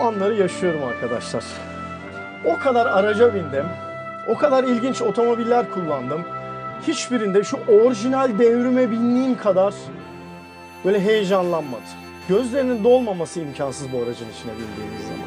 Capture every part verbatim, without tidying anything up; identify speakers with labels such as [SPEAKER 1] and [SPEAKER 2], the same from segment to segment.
[SPEAKER 1] anları yaşıyorum arkadaşlar. O kadar araca bindim, o kadar ilginç otomobiller kullandım. Hiçbirinde şu orijinal devrime bindiğim kadar böyle heyecanlanmadım. Gözlerinin dolmaması imkansız bu aracın içine bindiğimiz zaman.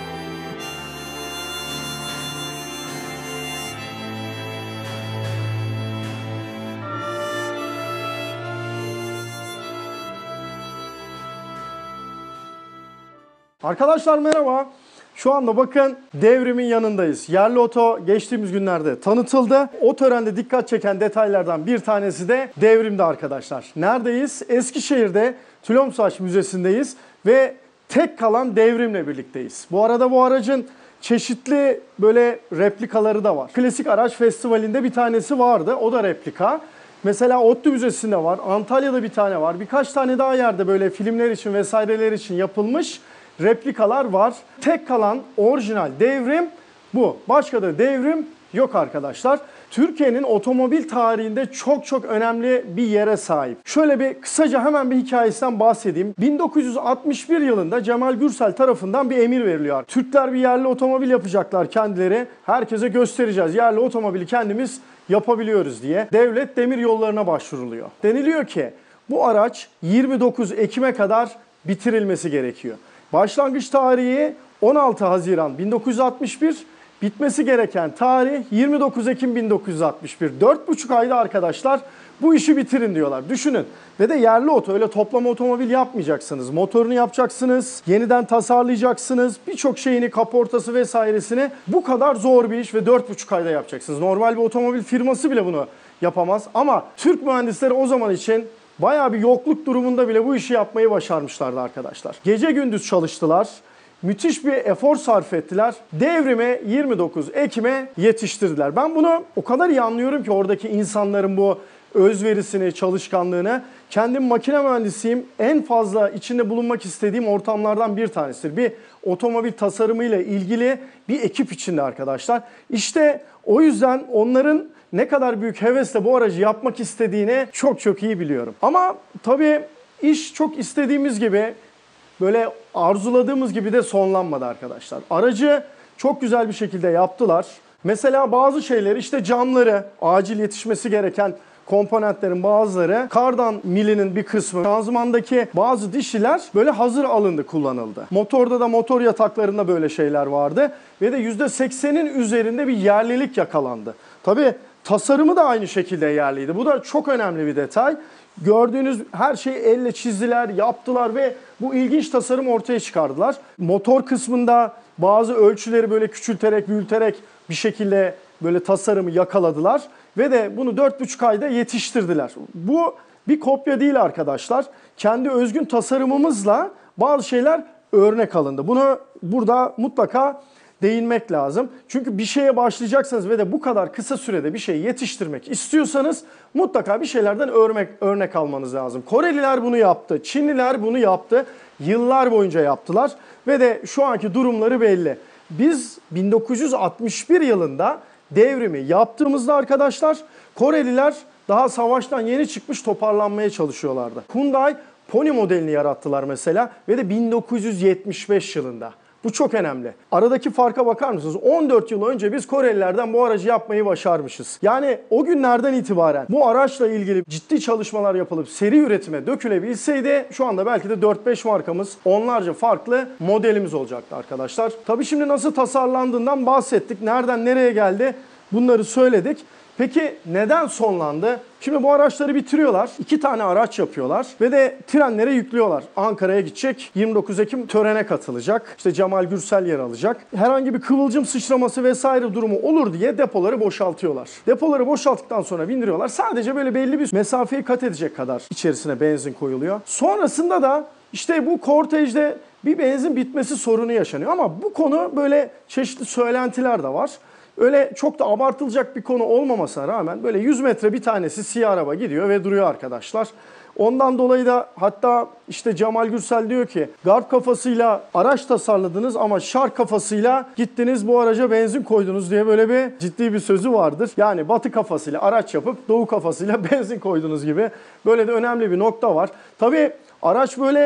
[SPEAKER 1] Arkadaşlar merhaba. Şu anda bakın devrimin yanındayız. Yerli oto geçtiğimiz günlerde tanıtıldı. O törende dikkat çeken detaylardan bir tanesi de devrimde arkadaşlar. Neredeyiz? Eskişehir'de Tülomsaç Müzesi'ndeyiz ve tek kalan devrimle birlikteyiz. Bu arada bu aracın çeşitli böyle replikaları da var. Klasik Araç Festivali'nde bir tanesi vardı. O da replika. Mesela ODTÜ Müzesi'nde var. Antalya'da bir tane var. Birkaç tane daha yerde böyle filmler için vesaireler için yapılmış replikalar var. Tek kalan orijinal devrim bu. Başka da devrim yok arkadaşlar. Türkiye'nin otomobil tarihinde çok çok önemli bir yere sahip. Şöyle bir kısaca hemen bir hikayesinden bahsedeyim. bin dokuz yüz altmış bir yılında Cemal Gürsel tarafından bir emir veriliyor. Türkler bir yerli otomobil yapacaklar kendileri. Herkese göstereceğiz. Yerli otomobili kendimiz yapabiliyoruz diye. Devlet demir yollarına başvuruluyor. Deniliyor ki bu araç yirmi dokuz Ekim'e kadar bitirilmesi gerekiyor. Başlangıç tarihi on altı Haziran bin dokuz yüz altmış bir, bitmesi gereken tarih yirmi dokuz Ekim bin dokuz yüz altmış bir. dört buçuk ayda arkadaşlar bu işi bitirin diyorlar. Düşünün. Ve de yerli oto, öyle toplama otomobil yapmayacaksınız. Motorunu yapacaksınız, yeniden tasarlayacaksınız. Birçok şeyini, kaportası vesairesini bu kadar zor bir iş ve dört buçuk ayda yapacaksınız. Normal bir otomobil firması bile bunu yapamaz. Ama Türk mühendisleri o zaman için bayağı bir yokluk durumunda bile bu işi yapmayı başarmışlardı arkadaşlar. Gece gündüz çalıştılar. Müthiş bir efor sarf ettiler. Devrimi yirmi dokuz Ekim'e yetiştirdiler. Ben bunu o kadar iyi anlıyorum ki oradaki insanların bu özverisini, çalışkanlığını. Kendim makine mühendisiyim. En fazla içinde bulunmak istediğim ortamlardan bir tanesidir. Bir otomobil tasarımıyla ilgili bir ekip içinde arkadaşlar. İşte o yüzden onların ne kadar büyük hevesle bu aracı yapmak istediğini çok çok iyi biliyorum. Ama tabii iş çok istediğimiz gibi, böyle arzuladığımız gibi de sonlanmadı arkadaşlar. Aracı çok güzel bir şekilde yaptılar. Mesela bazı şeyleri, işte camları, acil yetişmesi gereken komponentlerin bazıları, kardan milinin bir kısmı, şanzımandaki bazı dişliler böyle hazır alındı, kullanıldı. Motorda da motor yataklarında böyle şeyler vardı ve de yüzde seksenin üzerinde bir yerlilik yakalandı. Tabii tasarımı da aynı şekilde yerliydi. Bu da çok önemli bir detay. Gördüğünüz her şeyi elle çizdiler, yaptılar ve bu ilginç tasarım ortaya çıkardılar. Motor kısmında bazı ölçüleri böyle küçülterek, büyüterek bir şekilde böyle tasarımı yakaladılar. Ve de bunu dört buçuk ayda yetiştirdiler. Bu bir kopya değil arkadaşlar. Kendi özgün tasarımımızla bazı şeyler örnek alındı. Bunu burada mutlaka değinmek lazım. Çünkü bir şeye başlayacaksanız ve de bu kadar kısa sürede bir şeyi yetiştirmek istiyorsanız mutlaka bir şeylerden örnek, örnek almanız lazım. Koreliler bunu yaptı, Çinliler bunu yaptı. Yıllar boyunca yaptılar ve de şu anki durumları belli. Biz bin dokuz yüz altmış bir yılında devrimi yaptığımızda arkadaşlar Koreliler daha savaştan yeni çıkmış, toparlanmaya çalışıyorlardı. Hyundai Pony modelini yarattılar mesela ve de bin dokuz yüz yetmiş beş yılında. Bu çok önemli. Aradaki farka bakar mısınız? on dört yıl önce biz Korelilerden bu aracı yapmayı başarmışız. Yani o günlerden itibaren bu araçla ilgili ciddi çalışmalar yapılıp seri üretime dökülebilseydi şu anda belki de dört beş markamız, onlarca farklı modelimiz olacaktı arkadaşlar. Tabii şimdi nasıl tasarlandığından bahsettik. Nereden nereye geldi? Bunları söyledik. Peki neden sonlandı? Şimdi bu araçları bitiriyorlar. İki tane araç yapıyorlar ve de trenlere yüklüyorlar. Ankara'ya gidecek. yirmi dokuz Ekim törene katılacak. İşte Cemal Gürsel yer alacak. Herhangi bir kıvılcım sıçraması vesaire durumu olur diye depoları boşaltıyorlar. Depoları boşalttıktan sonra bindiriyorlar. Sadece böyle belli bir mesafeyi kat edecek kadar içerisine benzin koyuluyor. Sonrasında da işte bu kortejde bir benzin bitmesi sorunu yaşanıyor. Ama bu konu böyle çeşitli söylentiler de var. Öyle çok da abartılacak bir konu olmamasına rağmen böyle yüz metre bir tanesi siyah araba gidiyor ve duruyor arkadaşlar. Ondan dolayı da hatta işte Cemal Gürsel diyor ki garp kafasıyla araç tasarladınız ama şark kafasıyla gittiniz bu araca benzin koydunuz diye böyle bir ciddi bir sözü vardır. Yani batı kafasıyla araç yapıp doğu kafasıyla benzin koydunuz gibi böyle de önemli bir nokta var. Tabii araç böyle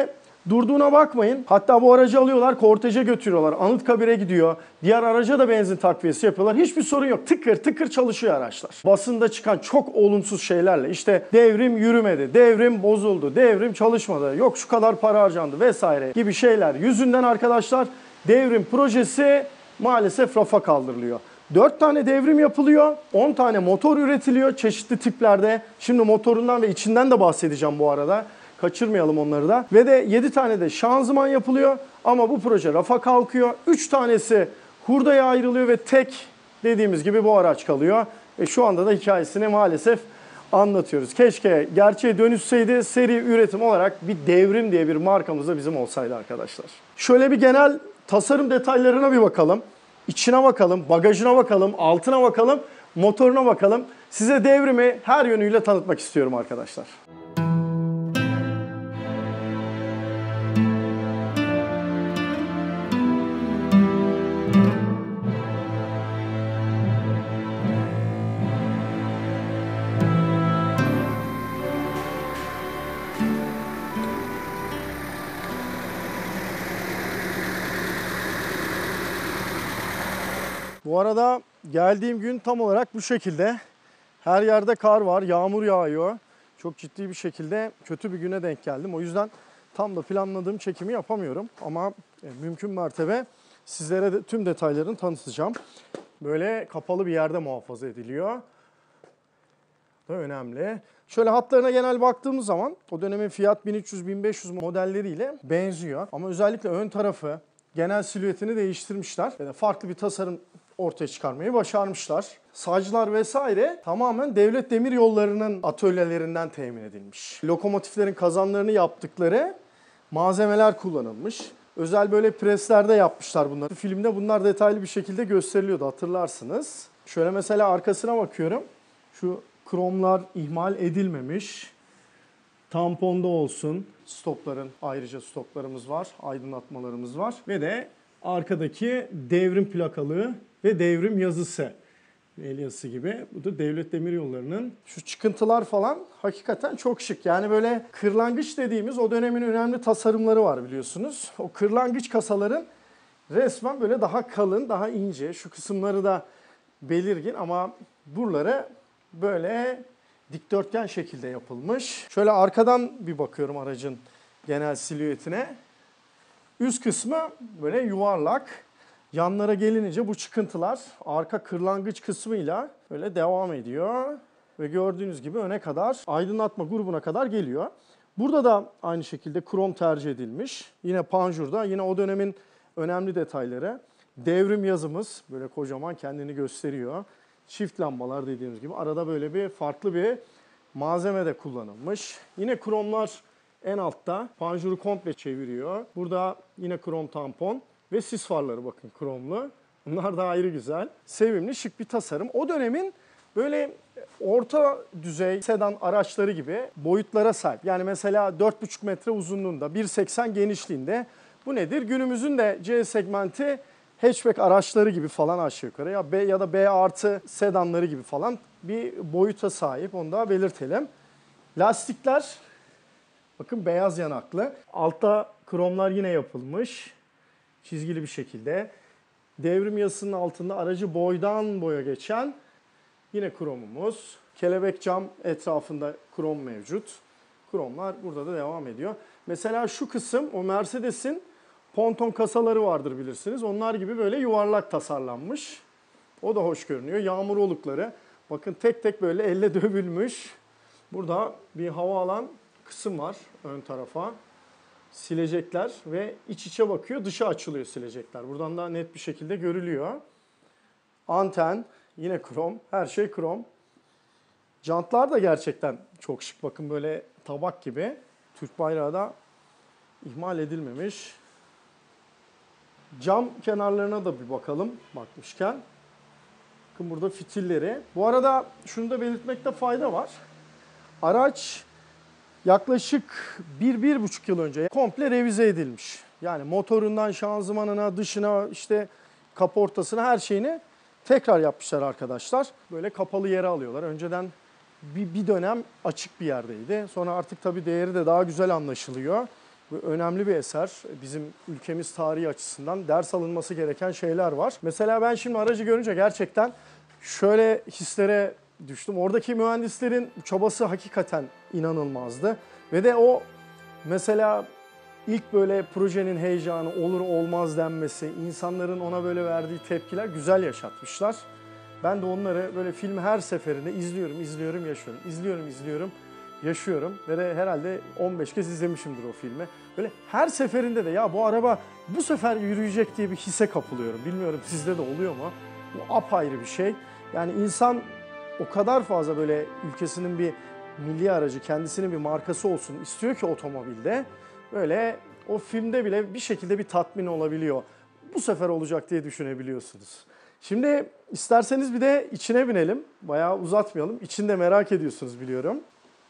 [SPEAKER 1] Durduğuna bakmayın. Hatta bu aracı alıyorlar, korteje götürüyorlar. Anıtkabir'e gidiyor. Diğer araca da benzin takviyesi yapıyorlar. Hiçbir sorun yok. Tıkır tıkır çalışıyor araçlar. Basında çıkan çok olumsuz şeylerle işte devrim yürümedi, devrim bozuldu, devrim çalışmadı, yok şu kadar para harcandı vesaire gibi şeyler yüzünden arkadaşlar devrim projesi maalesef rafa kaldırılıyor. dört tane devrim yapılıyor, on tane motor üretiliyor çeşitli tiplerde. Şimdi motorundan ve içinden de bahsedeceğim bu arada. Kaçırmayalım onları da. Ve de yedi tane de şanzıman yapılıyor ama bu proje rafa kalkıyor. üç tanesi hurdaya ayrılıyor ve tek dediğimiz gibi bu araç kalıyor. Ve şu anda da hikayesini maalesef anlatıyoruz. Keşke gerçeğe dönüşseydi, seri üretim olarak bir devrim diye bir markamız da bizim olsaydı arkadaşlar. Şöyle bir genel tasarım detaylarına bir bakalım. İçine bakalım, bagajına bakalım, altına bakalım, motoruna bakalım. Size devrimi her yönüyle tanıtmak istiyorum arkadaşlar. Bu arada geldiğim gün tam olarak bu şekilde. Her yerde kar var, yağmur yağıyor. Çok ciddi bir şekilde kötü bir güne denk geldim. O yüzden tam da planladığım çekimi yapamıyorum. Ama mümkün mertebe sizlere de tüm detaylarını tanıtacağım. Böyle kapalı bir yerde muhafaza ediliyor. Bu da önemli. Şöyle hatlarına genel baktığımız zaman o dönemin Fiat bin üç yüz bin beş yüz modelleriyle benziyor. Ama özellikle ön tarafı, genel silüetini değiştirmişler. Yani farklı bir tasarım ortaya çıkarmayı başarmışlar. Saclar vesaire tamamen devlet demiryollarının atölyelerinden temin edilmiş. Lokomotiflerin kazanlarını yaptıkları malzemeler kullanılmış. Özel böyle preslerde yapmışlar bunları. Filmde bunlar detaylı bir şekilde gösteriliyordu, hatırlarsınız. Şöyle mesela arkasına bakıyorum. Şu kromlar ihmal edilmemiş. Tamponda olsun. Stopların, ayrıca stoplarımız var. Aydınlatmalarımız var. Ve de arkadaki devrim plakalı ve devrim yazısı. El yazısı gibi. Bu da devlet demiryollarının şu çıkıntılar falan hakikaten çok şık. Yani böyle kırlangıç dediğimiz o dönemin önemli tasarımları var biliyorsunuz. O kırlangıç kasaların resmen böyle daha kalın, daha ince. Şu kısımları da belirgin ama buraları böyle dikdörtgen şekilde yapılmış. Şöyle arkadan bir bakıyorum aracın genel silüetine. Üst kısmı böyle yuvarlak. Yanlara gelince bu çıkıntılar arka kırlangıç kısmıyla böyle devam ediyor. Ve gördüğünüz gibi öne kadar, aydınlatma grubuna kadar geliyor. Burada da aynı şekilde krom tercih edilmiş. Yine panjurda, yine o dönemin önemli detayları. Devrim yazımız böyle kocaman kendini gösteriyor. Çift lambalar dediğimiz gibi. Arada böyle bir farklı bir malzeme de kullanılmış. Yine kromlar en altta. Panjuru komple çeviriyor. Burada yine krom tampon ve sis farları bakın kromlu. Bunlar da ayrı güzel. Sevimli, şık bir tasarım. O dönemin böyle orta düzey sedan araçları gibi boyutlara sahip. Yani mesela dört buçuk metre uzunluğunda, bir seksen genişliğinde. Bu nedir? Günümüzün de C segmenti hatchback araçları gibi falan aşağı yukarı ya B ya da B artı sedanları gibi falan bir boyuta sahip. Onu da belirtelim. Lastikler bakın beyaz yanaklı. Altta kromlar yine yapılmış. Çizgili bir şekilde. Devrim yazısının altında aracı boydan boya geçen yine kromumuz. Kelebek cam etrafında krom mevcut. Kromlar burada da devam ediyor. Mesela şu kısım o Mercedes'in ponton kasaları vardır bilirsiniz. Onlar gibi böyle yuvarlak tasarlanmış. O da hoş görünüyor. Yağmur olukları. Bakın tek tek böyle elle dövülmüş. Burada bir hava alan kısım var ön tarafa. Silecekler ve iç içe bakıyor. Dışa açılıyor silecekler. Buradan da net bir şekilde görülüyor. Anten yine krom. Her şey krom. Jantlar da gerçekten çok şık. Bakın böyle tabak gibi. Türk bayrağı da ihmal edilmemiş. Cam kenarlarına da bir bakalım bakmışken. Bakın burada fitilleri. Bu arada şunu da belirtmekte fayda var. Araç yaklaşık bir bir buçuk yıl önce komple revize edilmiş. Yani motorundan şanzımanına, dışına, işte kaportasına her şeyini tekrar yapmışlar arkadaşlar. Böyle kapalı yere alıyorlar. Önceden bir, bir dönem açık bir yerdeydi. Sonra artık tabii değeri de daha güzel anlaşılıyor. Bu önemli bir eser. Bizim ülkemiz tarihi açısından ders alınması gereken şeyler var. Mesela ben şimdi aracı görünce gerçekten şöyle hislere düştüm. Oradaki mühendislerin çabası hakikaten inanılmazdı. Ve de o mesela ilk böyle projenin heyecanı, olur olmaz denmesi, insanların ona böyle verdiği tepkiler güzel yaşatmışlar. Ben de onları böyle film her seferinde izliyorum, izliyorum, yaşıyorum. İzliyorum, izliyorum, yaşıyorum. Ve de herhalde on beş kez izlemişimdir o filmi. Böyle her seferinde de ya bu araba bu sefer yürüyecek diye bir hisse kapılıyorum. Bilmiyorum sizde de oluyor mu? Bu apayrı bir şey. Yani insan o kadar fazla böyle ülkesinin bir milli aracı, kendisinin bir markası olsun istiyor ki otomobilde. Böyle o filmde bile bir şekilde bir tatmin olabiliyor. Bu sefer olacak diye düşünebiliyorsunuz. Şimdi isterseniz bir de içine binelim. Bayağı uzatmayalım. İçinde merak ediyorsunuz biliyorum.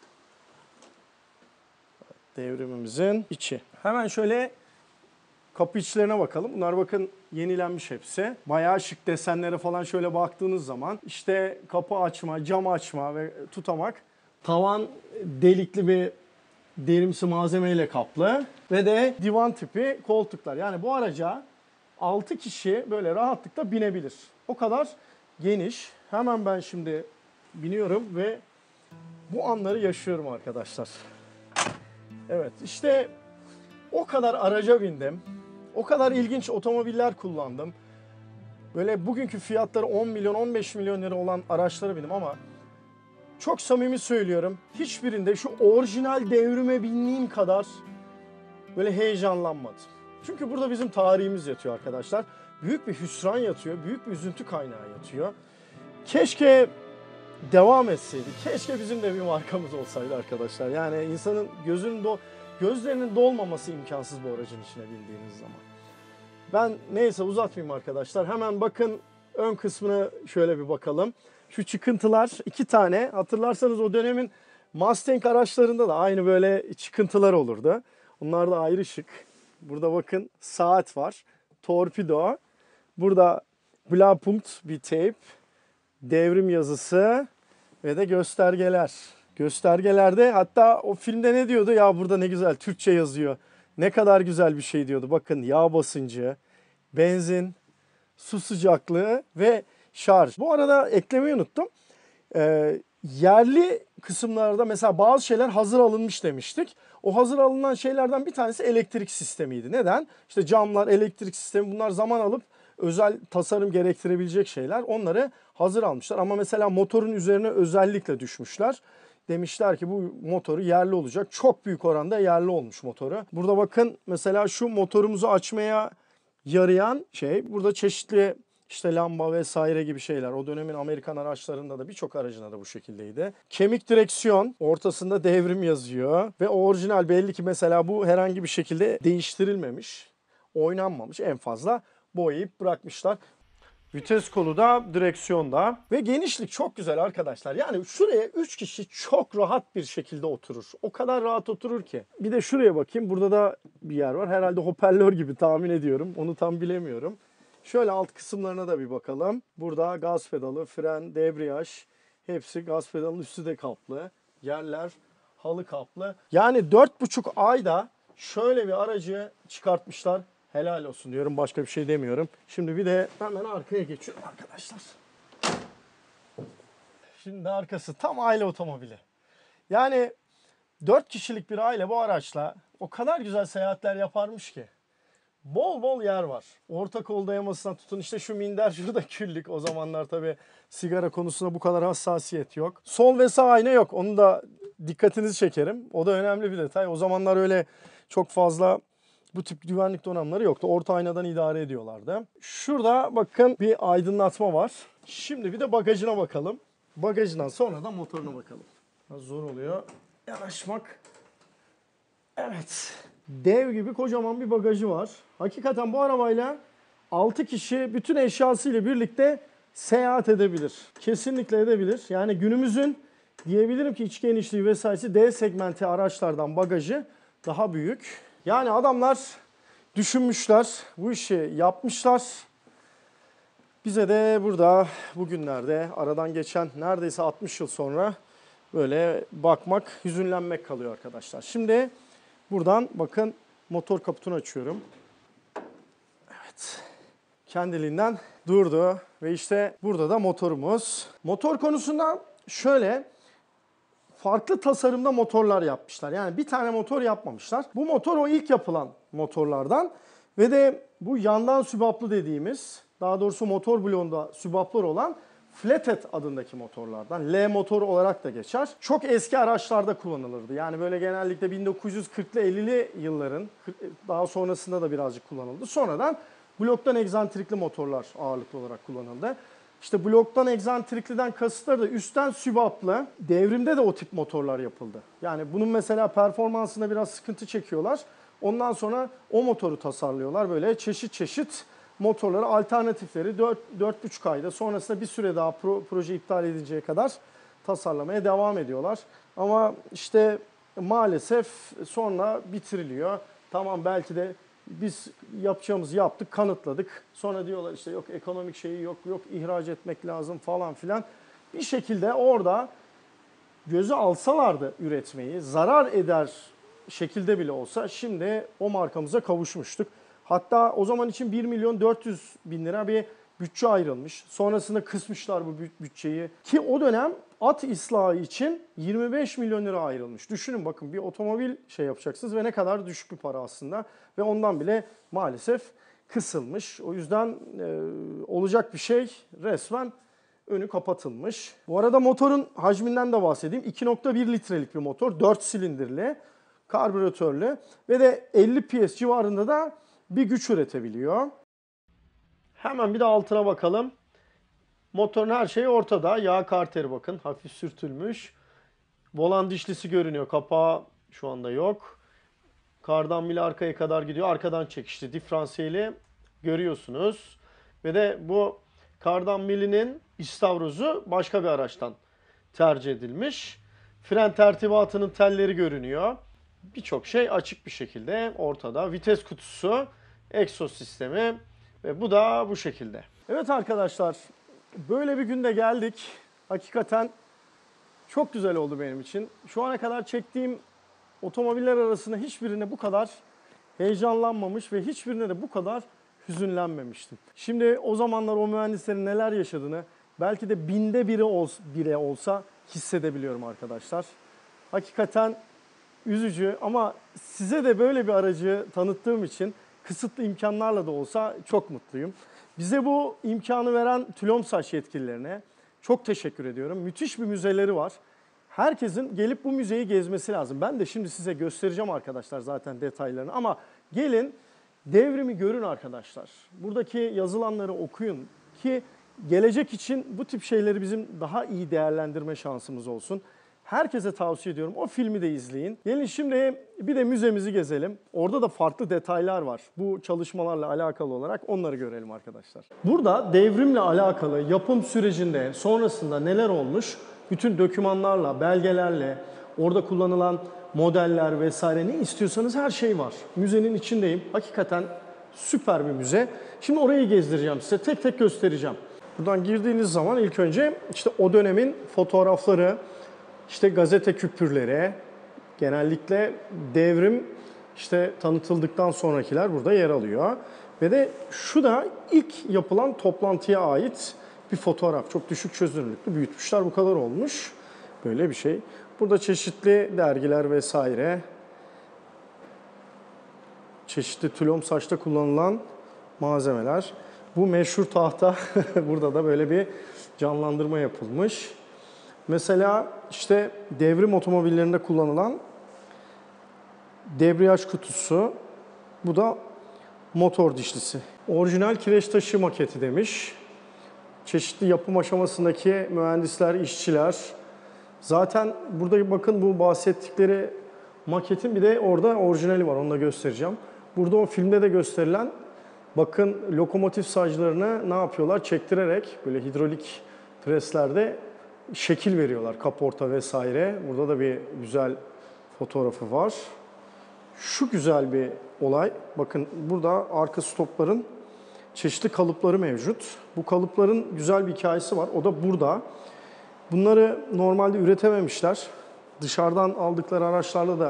[SPEAKER 1] Devrimimizin içi. Hemen şöyle kapı içlerine bakalım. Bunlar bakın yenilenmiş hepsi. Bayağı şık desenlere falan şöyle baktığınız zaman işte kapı açma, cam açma ve tutamak. Tavan delikli bir derimsi malzemeyle kaplı ve de divan tipi koltuklar. Yani bu araca altı kişi böyle rahatlıkla binebilir. O kadar geniş. Hemen ben şimdi biniyorum ve bu anları yaşıyorum arkadaşlar. Evet işte o kadar araca bindim. O kadar ilginç otomobiller kullandım. Böyle bugünkü fiyatları on milyon on beş milyon lira olan araçlara bindim ama çok samimi söylüyorum. Hiçbirinde şu orijinal devrime bindiğim kadar böyle heyecanlanmadım. Çünkü burada bizim tarihimiz yatıyor arkadaşlar. Büyük bir hüsran yatıyor, büyük bir üzüntü kaynağı yatıyor. Keşke devam etseydi. Keşke bizim de bir markamız olsaydı arkadaşlar. Yani insanın gözünün do gözlerinin dolmaması imkansız bu aracın içine bindiğiniz zaman. Ben neyse uzatmayayım arkadaşlar. Hemen bakın ön kısmına şöyle bir bakalım. Şu çıkıntılar iki tane. Hatırlarsanız o dönemin Mustang araçlarında da aynı böyle çıkıntılar olurdu. Bunlar da ayrı şık. Burada bakın saat var. Torpido. Burada Blaupunkt bir teyp. Devrim yazısı ve de göstergeler. Göstergelerde hatta o filmde ne diyordu? Ya burada ne güzel Türkçe yazıyor. Ne kadar güzel bir şey diyordu. Bakın yağ basıncı, benzin, su sıcaklığı ve şarj. Bu arada eklemeyi unuttum. Ee, yerli kısımlarda mesela bazı şeyler hazır alınmış demiştik. O hazır alınan şeylerden bir tanesi elektrik sistemiydi. Neden? İşte camlar, elektrik sistemi bunlar zaman alıp özel tasarım gerektirebilecek şeyler. Onları hazır almışlar. Ama mesela motorun üzerine özellikle düşmüşler. Demişler ki bu motoru yerli olacak. Çok büyük oranda yerli olmuş motoru. Burada bakın mesela şu motorumuzu açmaya yarayan şey. Burada çeşitli işte lamba vesaire gibi şeyler. O dönemin Amerikan araçlarında da birçok aracında da bu şekildeydi. Kemik direksiyon, ortasında devrim yazıyor. Ve orijinal belli ki mesela bu herhangi bir şekilde değiştirilmemiş, oynanmamış, en fazla boyayıp bırakmışlar. Vites kolu da direksiyonda ve genişlik çok güzel arkadaşlar. Yani şuraya üç kişi çok rahat bir şekilde oturur. O kadar rahat oturur ki. Bir de şuraya bakayım. Burada da bir yer var. Herhalde hoparlör gibi tahmin ediyorum. Onu tam bilemiyorum. Şöyle alt kısımlarına da bir bakalım. Burada gaz pedalı, fren, debriyaj. Hepsi gaz pedalının üstü de kaplı. Yerler halı kaplı. Yani dört buçuk ayda şöyle bir aracı çıkartmışlar. Helal olsun diyorum. Başka bir şey demiyorum. Şimdi bir de hemen arkaya geçiyorum arkadaşlar. Şimdi arkası tam aile otomobili. Yani dört kişilik bir aile bu araçla o kadar güzel seyahatler yaparmış ki. Bol bol yer var. Orta kol dayamasına tutun. İşte şu minder şurada küllük. O zamanlar tabii sigara konusunda bu kadar hassasiyet yok. Sol ve sağ ayna yok. Onu da dikkatinizi çekerim. O da önemli bir detay. O zamanlar öyle çok fazla bu tip güvenlik donanımları yoktu. Orta aynadan idare ediyorlardı. Şurada bakın bir aydınlatma var. Şimdi bir de bagajına bakalım. Bagajından sonra da motoruna bakalım. Biraz zor oluyor yanaşmak. Evet. Dev gibi kocaman bir bagajı var. Hakikaten bu arabayla altı kişi bütün eşyasıyla birlikte seyahat edebilir. Kesinlikle edebilir. Yani günümüzün diyebilirim ki iç genişliği vesairesi D segmenti araçlardan bagajı daha büyük. Yani adamlar düşünmüşler, bu işi yapmışlar. Bize de burada bugünlerde aradan geçen neredeyse altmış yıl sonra böyle bakmak, hüzünlenmek kalıyor arkadaşlar. Şimdi buradan bakın motor kaputunu açıyorum. Evet. Kendiliğinden durdu ve işte burada da motorumuz. Motor konusunda şöyle farklı tasarımda motorlar yapmışlar. Yani bir tane motor yapmamışlar. Bu motor o ilk yapılan motorlardan ve de bu yandan sübaplı dediğimiz, daha doğrusu motor bloğunda sübaplar olan Flathead adındaki motorlardan. L motor olarak da geçer. Çok eski araçlarda kullanılırdı. Yani böyle genellikle bin dokuz yüz kırklı ellili yılların, daha sonrasında da birazcık kullanıldı. Sonradan bloktan egzantrikli motorlar ağırlıklı olarak kullanıldı. İşte bloktan egzantrikliden kasıtları da üstten sübaplı. Devrimde de o tip motorlar yapıldı. Yani bunun mesela performansında biraz sıkıntı çekiyorlar. Ondan sonra o motoru tasarlıyorlar. Böyle çeşit çeşit motorları, alternatifleri dört buçuk ayda sonrasında bir süre daha pro, proje iptal edinceye kadar tasarlamaya devam ediyorlar. Ama işte maalesef sonra bitiriliyor. Tamam belki de biz yapacağımızı yaptık, kanıtladık. Sonra diyorlar işte yok ekonomik şeyi yok, yok ihraç etmek lazım falan filan. Bir şekilde orada göze alsalardı üretmeyi, zarar eder şekilde bile olsa şimdi o markamıza kavuşmuştuk. Hatta o zaman için bir milyon dört yüz bin lira bir bütçe ayrılmış. Sonrasında kısmışlar bu bütçeyi. Ki o dönem at ıslahı için yirmi beş milyon lira ayrılmış. Düşünün bakın bir otomobil şey yapacaksınız ve ne kadar düşük bir para aslında. Ve ondan bile maalesef kısılmış. O yüzden e, olacak bir şey resmen önü kapatılmış. Bu arada motorun hacminden de bahsedeyim. iki nokta bir litrelik bir motor. dört silindirli, karbüratörlü ve de elli P S civarında da bir güç üretebiliyor. Hemen bir de altına bakalım. Motorun her şeyi ortada. Yağ karteri bakın hafif sürtülmüş. Volan dişlisi görünüyor. Kapağı şu anda yok. Kardan bile arkaya kadar gidiyor. Arkadan çekişli diferansiyeli görüyorsunuz. Ve de bu kardan milinin istavrozu başka bir araçtan tercih edilmiş. Fren tertibatının telleri görünüyor. Birçok şey açık bir şekilde ortada. Vites kutusu, egzoz sistemi ve bu da bu şekilde. Evet arkadaşlar, böyle bir günde geldik. Hakikaten çok güzel oldu benim için. Şu ana kadar çektiğim otomobiller arasında hiçbirine bu kadar heyecanlanmamış ve hiçbirine de bu kadar hüzünlenmemiştim. Şimdi o zamanlar o mühendislerin neler yaşadığını belki de binde biri bile olsa hissedebiliyorum arkadaşlar. Hakikaten üzücü ama size de böyle bir aracı tanıttığım için kısıtlı imkanlarla da olsa çok mutluyum. Bize bu imkanı veren TÜLOMSAŞ yetkililerine çok teşekkür ediyorum. Müthiş bir müzeleri var. Herkesin gelip bu müzeyi gezmesi lazım. Ben de şimdi size göstereceğim arkadaşlar zaten detaylarını ama gelin devrimi görün arkadaşlar. Buradaki yazılanları okuyun ki gelecek için bu tip şeyleri bizim daha iyi değerlendirme şansımız olsun. Herkese tavsiye ediyorum. O filmi de izleyin. Gelin şimdi bir de müzemizi gezelim. Orada da farklı detaylar var. Bu çalışmalarla alakalı olarak onları görelim arkadaşlar. Burada devrimle alakalı yapım sürecinde sonrasında neler olmuş? Bütün dokümanlarla, belgelerle, orada kullanılan modeller vesaire ne istiyorsanız her şey var. Müzenin içindeyim. Hakikaten süper bir müze. Şimdi orayı gezdireceğim size. Tek tek göstereceğim. Buradan girdiğiniz zaman ilk önce işte o dönemin fotoğrafları, İşte gazete küpürleri, genellikle devrim işte tanıtıldıktan sonrakiler burada yer alıyor. Ve de şu da ilk yapılan toplantıya ait bir fotoğraf. Çok düşük çözünürlüklü, büyütmüşler bu kadar olmuş. Böyle bir şey. Burada çeşitli dergiler vesaire. Çeşitli TÜLOMSAŞ'ta kullanılan malzemeler. Bu meşhur tahta, burada da böyle bir canlandırma yapılmış. Mesela işte devrim otomobillerinde kullanılan debriyaj kutusu, bu da motor dişlisi. Orijinal kireç taşı maketi demiş. Çeşitli yapım aşamasındaki mühendisler, işçiler. Zaten burada bakın bu bahsettikleri maketin bir de orada orijinali var, onu da göstereceğim. Burada o filmde de gösterilen bakın lokomotif saclarını ne yapıyorlar? Çektirerek böyle hidrolik preslerde şekil veriyorlar, kaporta vesaire. Burada da bir güzel fotoğrafı var. Şu güzel bir olay. Bakın burada arka stopların çeşitli kalıpları mevcut. Bu kalıpların güzel bir hikayesi var. O da burada. Bunları normalde üretememişler. Dışarıdan aldıkları araçlarla da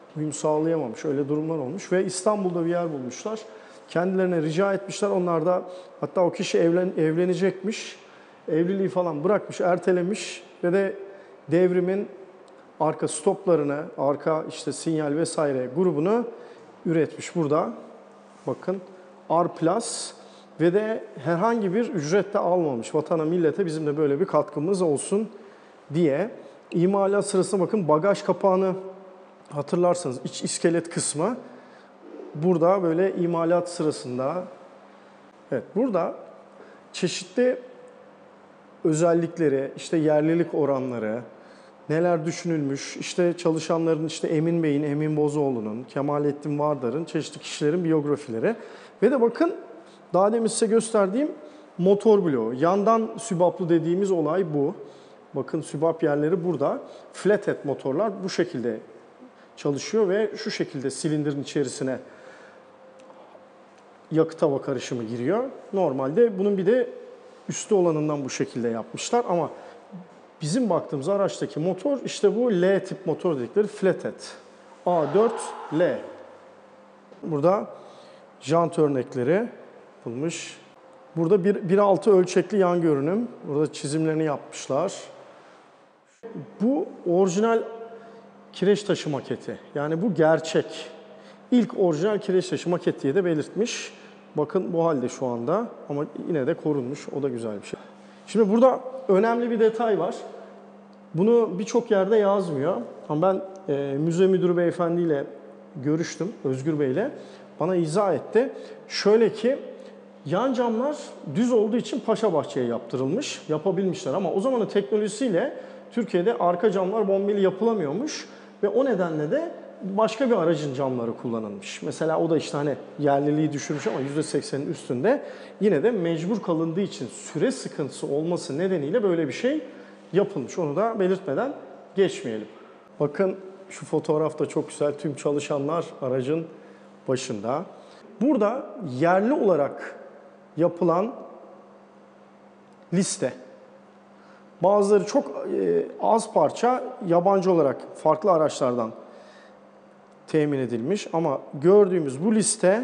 [SPEAKER 1] uyum sağlayamamış. Öyle durumlar olmuş ve İstanbul'da bir yer bulmuşlar. Kendilerine rica etmişler. Onlar da hatta o kişi evlen, evlenecekmiş. Evliliği falan bırakmış, ertelemiş ve de devrimin arka stoplarını, arka işte sinyal vesaire grubunu üretmiş burada. Bakın R Plus ve de herhangi bir ücret de almamış. Vatana, millete bizim de böyle bir katkımız olsun diye. İmalat sırasında bakın bagaj kapağını hatırlarsanız iç iskelet kısmı burada böyle imalat sırasında. Evet, burada çeşitli özellikleri, işte yerlilik oranları, neler düşünülmüş, işte çalışanların işte Emin Bey'in, Emin Bozoğlu'nun, Kemalettin Vardar'ın, çeşitli kişilerin biyografileri. Ve de bakın daha demin size gösterdiğim motor bloğu. Yandan sübaplı dediğimiz olay bu. Bakın sübap yerleri burada. Flathead motorlar bu şekilde çalışıyor ve şu şekilde silindirin içerisine yakıt hava karışımı giriyor. Normalde bunun bir de üstü olanından bu şekilde yapmışlar ama bizim baktığımız araçtaki motor işte bu L tip motor dedikleri flathead. A dört L. Burada jant örnekleri yapılmış. Burada bir bir altı ölçekli yan görünüm. Burada çizimlerini yapmışlar. Bu orijinal kireç taşı maketi. Yani bu gerçek. İlk orijinal kireç taşı maket diye de belirtmiş. Bakın bu halde şu anda ama yine de korunmuş. O da güzel bir şey. Şimdi burada önemli bir detay var. Bunu birçok yerde yazmıyor. Ama ben e, müze müdürü beyefendiyle görüştüm, Özgür Bey'le. Bana izah etti. Şöyle ki, yan camlar düz olduğu için Paşabahçe'ye yaptırılmış, yapabilmişler. Ama o zamanın teknolojisiyle Türkiye'de arka camlar bombeli yapılamıyormuş. Ve o nedenle de başka bir aracın camları kullanılmış. Mesela o da işte hani yerliliği düşürmüş ama yüzde seksenin üstünde. Yine de mecbur kalındığı için süre sıkıntısı olması nedeniyle böyle bir şey yapılmış. Onu da belirtmeden geçmeyelim. Bakın şu fotoğraf da çok güzel. Tüm çalışanlar aracın başında. Burada yerli olarak yapılan liste. Bazıları çok az parça yabancı olarak farklı araçlardan temin edilmiş ama gördüğümüz bu liste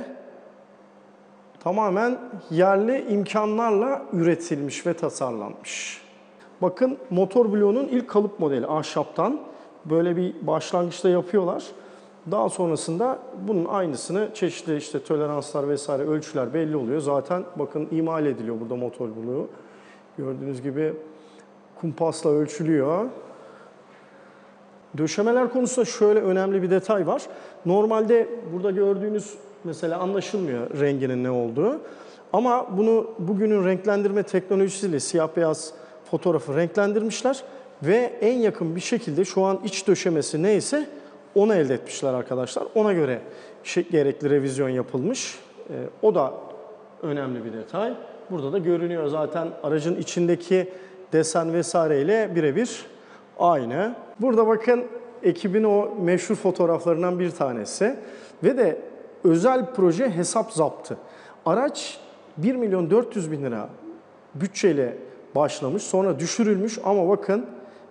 [SPEAKER 1] tamamen yerli imkanlarla üretilmiş ve tasarlanmış. Bakın motor bloğunun ilk kalıp modeli ahşaptan böyle bir başlangıçta yapıyorlar. Daha sonrasında bunun aynısını çeşitli işte toleranslar vesaire ölçüler belli oluyor. Zaten bakın imal ediliyor burada motor bloğu. Gördüğünüz gibi kumpasla ölçülüyor. Döşemeler konusunda şöyle önemli bir detay var. Normalde burada gördüğünüz mesela anlaşılmıyor renginin ne olduğu. Ama bunu bugünün renklendirme teknolojisiyle siyah beyaz fotoğrafı renklendirmişler ve en yakın bir şekilde şu an iç döşemesi neyse onu elde etmişler arkadaşlar. Ona göre şey, gerekli revizyon yapılmış. E, o da önemli bir detay. Burada da görünüyor zaten aracın içindeki desen vesaireyle birebir aynı. Burada bakın ekibin o meşhur fotoğraflarından bir tanesi ve de özel proje hesap zaptı. Araç bir milyon dört yüz bin lira bütçeyle başlamış, sonra düşürülmüş ama bakın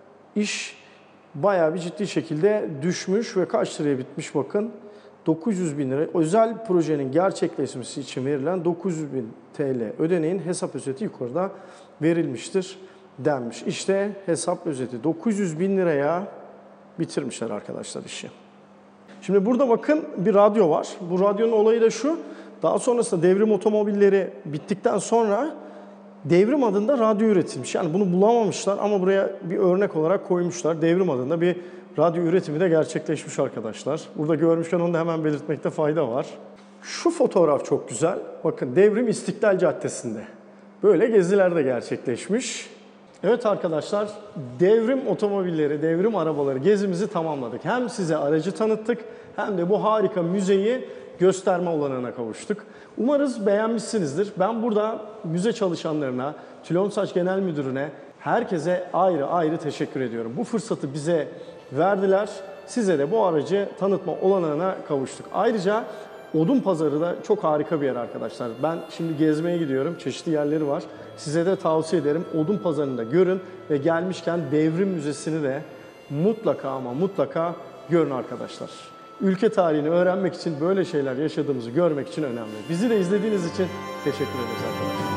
[SPEAKER 1] iş bayağı bir ciddi şekilde düşmüş ve kaç liraya bitmiş bakın. dokuz yüz bin lira. Özel projenin gerçekleşmesi için verilen dokuz yüz bin T L ödeneğin hesap özeti yukarıda verilmiştir denmiş. İşte hesap özeti dokuz yüz bin liraya bitirmişler arkadaşlar işi. Şimdi burada bakın bir radyo var. Bu radyonun olayı da şu. Daha sonrasında devrim otomobilleri bittikten sonra Devrim adında radyo üretilmiş. Yani bunu bulamamışlar ama buraya bir örnek olarak koymuşlar. Devrim adında bir radyo üretimi de gerçekleşmiş arkadaşlar. Burada görmüşken onu da hemen belirtmekte fayda var. Şu fotoğraf çok güzel. Bakın Devrim İstiklal Caddesi'nde. Böyle geziler de gerçekleşmiş. Evet arkadaşlar, devrim otomobilleri, devrim arabaları gezimizi tamamladık. Hem size aracı tanıttık hem de bu harika müzeyi gösterme olanağına kavuştuk. Umarız beğenmişsinizdir. Ben burada müze çalışanlarına, Tülonsaç Genel Müdürü'ne, herkese ayrı ayrı teşekkür ediyorum. Bu fırsatı bize verdiler. Size de bu aracı tanıtma olanağına kavuştuk. Ayrıca Odunpazarı da çok harika bir yer arkadaşlar. Ben şimdi gezmeye gidiyorum. Çeşitli yerleri var. Size de tavsiye ederim. Odunpazarı'nı da görün ve gelmişken Devrim Müzesi'ni de mutlaka ama mutlaka görün arkadaşlar. ülke tarihini öğrenmek için, böyle şeyler yaşadığımızı görmek için önemli. Bizi de izlediğiniz için teşekkür ederiz arkadaşlar.